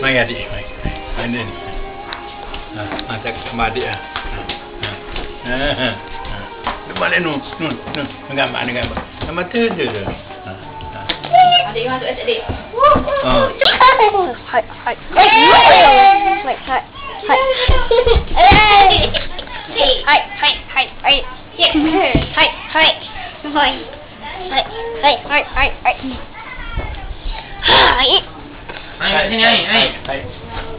Mari adik, mari. Ini. Cak sama adik ah. Mana nun. Gambar. Gambar tu. Adik masuk adik. Hai. Hai.